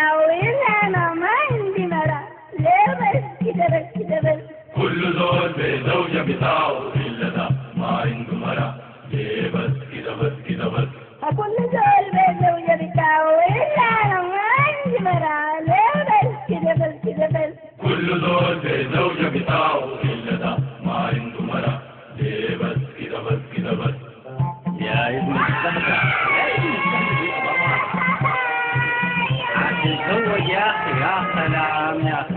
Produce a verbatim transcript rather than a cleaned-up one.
وإلا أنا ما عندي مرة. ليه بس كده بس كده بس؟ كل زول بزوجة بتاعه إلا ده ما عنده مرة. ليه بس كده بس كده بس؟ كل زول بزوجة بتاعه وإلا أنا ما عندي مرة. ليه بس كده بس كده بس؟ كل زول بزوجة بتاعه إلا ده ما عنده مرة. ليه بس كده بس كده بس؟ يا ابن السمكة يا ابن السمكة دي أبغى عاد تتزوج يا أخي. يا سلام يا أخي.